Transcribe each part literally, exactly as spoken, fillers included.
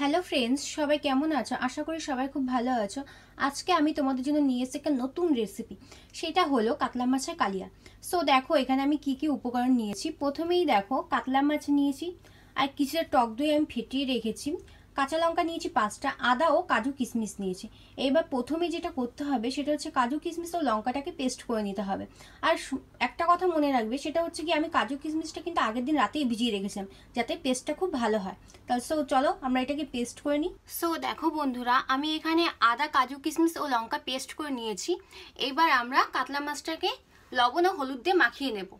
Hello friends, সবাই কেমন আছো? আশা করি সবাই খুব ভালো আছো। আজকে আমি তোমাদের জন্য নিয়ে এসেছি একটা নতুন রেসিপি, সেটা হলো কাতলা মাছের কালিয়া। সো দেখো এখানে আমি কি কি উপকরণ নিয়েছি। প্রথমেই দেখো কাতলা মাছ নিয়েছি, আর কিছুটা টক দই আমি ফেটিয়ে রেখেছি, কাঁচা লঙ্কা নিয়েছি পাঁচটা, আদা ও কাজু কিশমিশ নিয়েছি। এবার প্রথমে যেটা করতে হবে সেটা হচ্ছে কাজু কিশমিশ ও লঙ্কাটাকে পেস্ট করে নিতে হবে। আর একটা কথা মনে রাখবে, সেটা হচ্ছে কি আমি কাজু কিশমিশটা কিন্তু আগের দিন রাতেই ভিজিয়ে রেখেছিলাম, যাতে পেস্টটা খুব ভালো হয়। তাহলে সো চলো আমরা এটাকে পেস্ট করে নিই। সো দেখো বন্ধুরা, আমি এখানে আদা, কাজু কিশমিশ ও লঙ্কা পেস্ট করে নিয়েছি। এবার আমরা কাতলা মাছটাকে লবণ ও হলুদ দিয়ে মাখিয়ে নেব।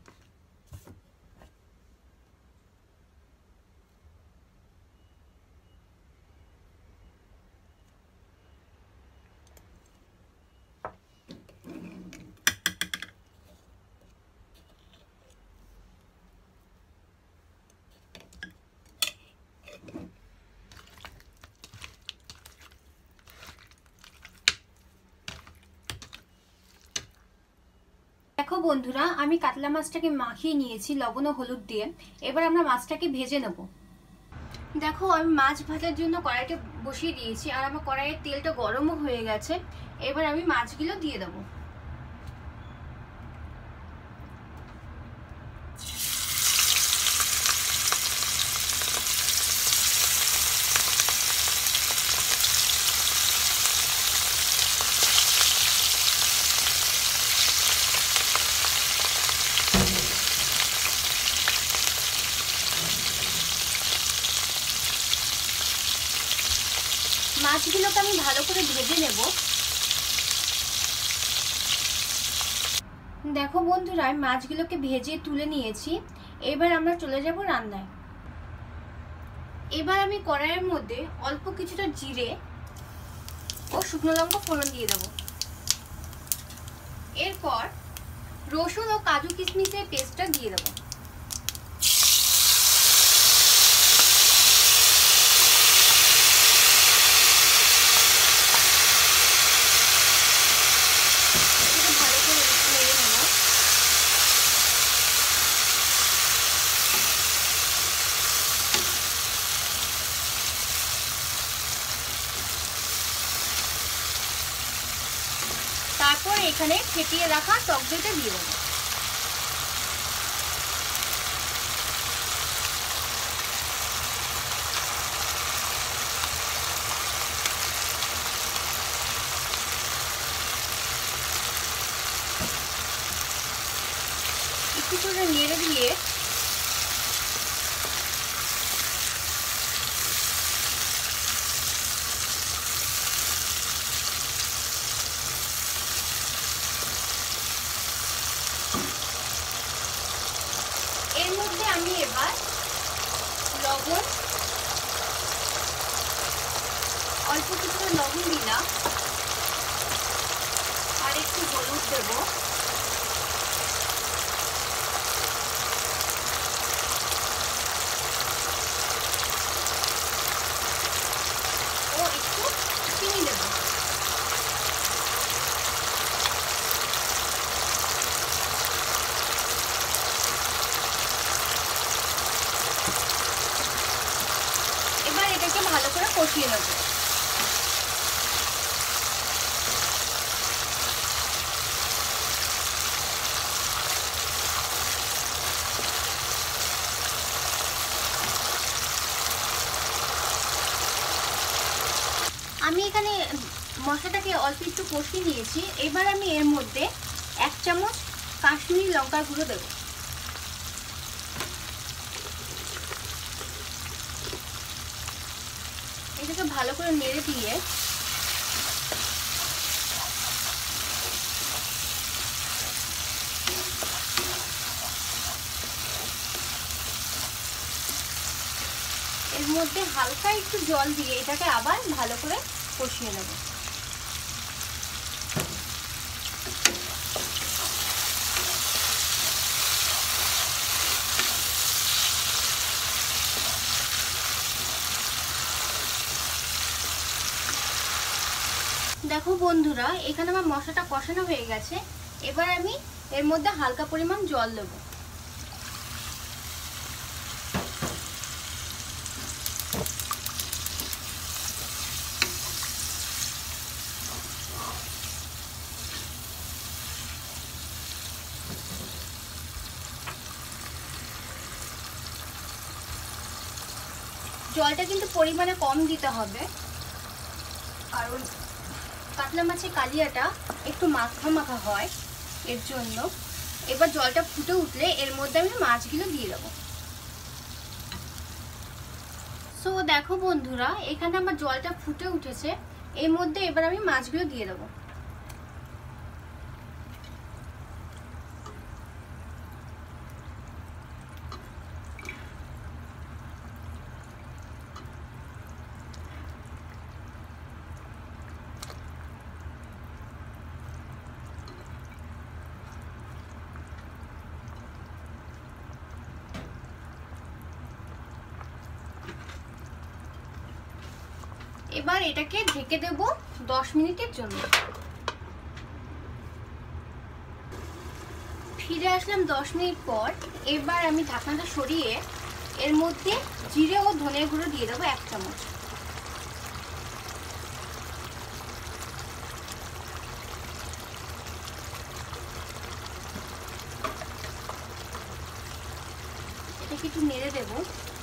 দেখো বন্ধুরা, আমি কাতলা মাছটাকে মাখিয়ে নিয়েছি লবণ ও হলুদ দিয়ে। এবার আমরা মাছটাকে ভেজে নেব। দেখো আমি মাছ ভাজার জন্য কড়াইটা বসিয়ে দিয়েছি, আর আমার কড়াইয়ের তেলটা গরমও হয়ে গেছে। এবার আমি মাছগুলো দিয়ে দেবো। মাছগুলোকে আমি ভালো করে ভেজে নেব। দেখো বন্ধুরা, আমি মাছগুলোকে ভেজে তুলে নিয়েছি। এবার আমরা চলে যাব রান্নায়। এবার আমি কড়াইয়ের মধ্যে অল্প কিছুটা জিরে ও শুকনো লঙ্কা ফোড়ন দিয়ে দেব। এরপর রসুন ও কাজু কিশমিশের পেস্টটা দিয়ে দেবো। তারপর এখানে ফেটিয়ে রাখা টক দইটা দিয়ে দেবো। একটু করে নেড়ে দিয়ে এর মধ্যে আমি এবার লবণ, অল্প কিছুটা লবণ দিলাম, আর একটু হলুদ দেব, ও একটু চিনি দেব। এবার এটাকে ভালো করে কষিয়ে নেব। আমি এখানে মশলাটাকে অল্প একটু কষিয়ে নিয়েছি। এবার আমি এর মধ্যে এক চামচ কাশ্মীরি লঙ্কার গুঁড়ো দেব। এটাকে ভালো করে নেড়ে দিয়ে এর মধ্যে হালকা একটু জল দিয়ে এটাকে আবার ভালো করে কষিয়ে নেব। দেখো বন্ধুরা, এখানে আমার মশলাটা কষানো হয়ে গেছে। এবার আমি এর মধ্যে হালকা পরিমাণ জল দেবো। জলটা কিন্তু পরিমাণে কম দিতে হবে, কারণ কাতলা মাছের কালিয়াটা একটু মাখা মাখা হয়, এর জন্য। এবার জলটা ফুটে উঠলে এর মধ্যে আমি মাছগুলো দিয়ে দেবো। সো দেখো বন্ধুরা, এখানে আমার জলটা ফুটে উঠেছে, এর মধ্যে এবার আমি মাছগুলো দিয়ে দেবো। এবার এটাকে ঢেকে দেব দশ মিনিটের জন্য। ফিরে আসলাম দশ মিনিট পর। এবার আমি ঢাকনাটা সরিয়ে এর মধ্যে জিরে ও ধনের গুঁড়ো দিয়ে দেবো এক চামচ। এটাকে একটু নেড়ে দেবো।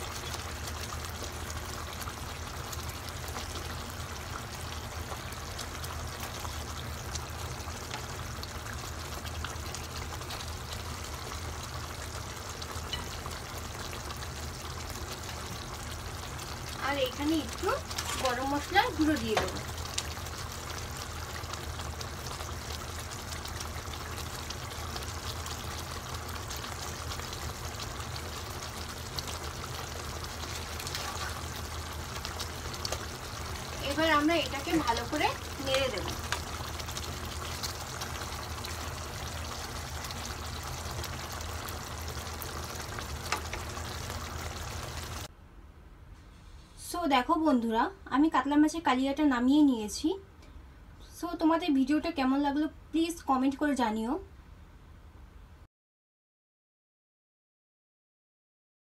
আর এখানে একটু গরম মশলার গুঁড়ো দিয়ে দেবো। এবার আমরা এটাকে ভালো করে নেড়ে দেব। সো দেখো বন্ধুরা, আমি কাতলা মাছের কালিয়াটা নামিয়ে নিয়েছি। সো তোমাদের ভিডিওটা কেমন লাগলো প্লিজ কমেন্ট করে জানিও।